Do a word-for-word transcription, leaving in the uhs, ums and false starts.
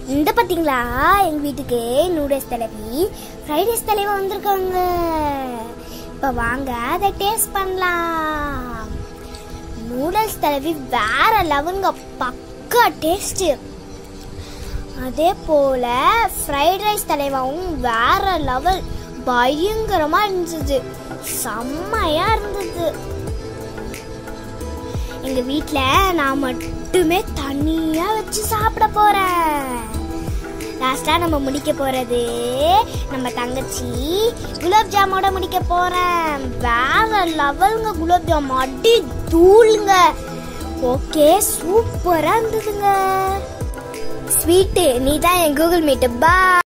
இந்த பாத்தீங்களா எங்க வீட்டுக்கு நூடுல்ஸ் தலைவி ஃப்ரைட் ரைஸ் தலைவா வந்திருக்காங்க. இப்ப வாங்க அதை டேஸ்ட் பண்ணலாம். நூடுல்ஸ் தலைவி வேற லெவலுங்க, பக்கா டேஸ்ட். அதே போல ஃப்ரைட் ரைஸ் தலைவாவும் வேற லெவல், பயங்கரமா இருந்துச்சு, செம்மையா இருந்தது. எங்க வீட்டுல நான் மட்டுமே தனியா வச்சு சாப்பிட போறேன். லாஸ்டா நம்ம முடிக்க போறது நம்ம தங்கச்சி குலாப் ஜாமோட முடிக்க போறேன். வேற லெவலுங்க, குலாப் ஜாம் அடி தூளுங்க. ஓகே, சூப்பரா இருந்ததுங்க. ஸ்வீட்டு நீ தான் என் கூகுள் மீட். பா